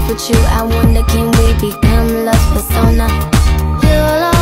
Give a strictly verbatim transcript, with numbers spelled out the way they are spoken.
life with you. I wonder, can we become lost persona? You'll